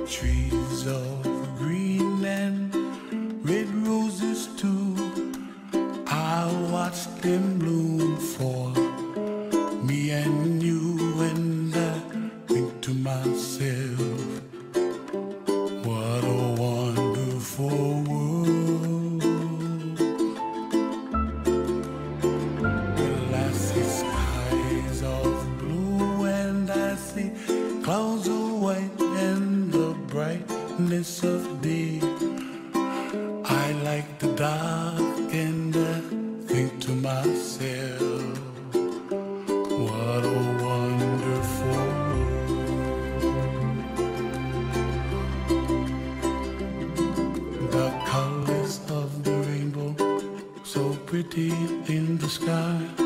trees of green and red roses too. I watch them bloom for me and you, and I think to myself, what a wonderful world. Well, I see skies of blue and I see clouds of white and the brightness of day. I like the dark and I think to myself, what a wonderful world. The colors of the rainbow, so pretty in the sky.